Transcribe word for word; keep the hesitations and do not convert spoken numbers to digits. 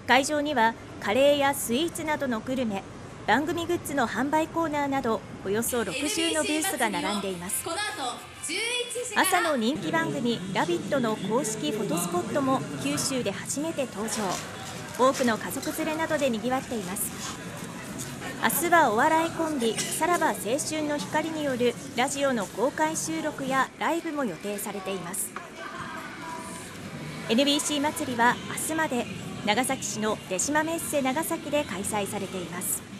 会場にはカレーやスイーツなどのグルメ、番組グッズの販売コーナーなどおよそろくじゅうのブースが並んでいます。朝の人気番組「ラビット!」の公式フォトスポットも九州で初めて登場。多くの家族連れなどでにぎわっています。明日はお笑いコンビさらば青春の光によるラジオの公開収録やライブも予定されています。 エヌビーシー 祭りは明日まで長崎市の出島メッセ長崎で開催されています。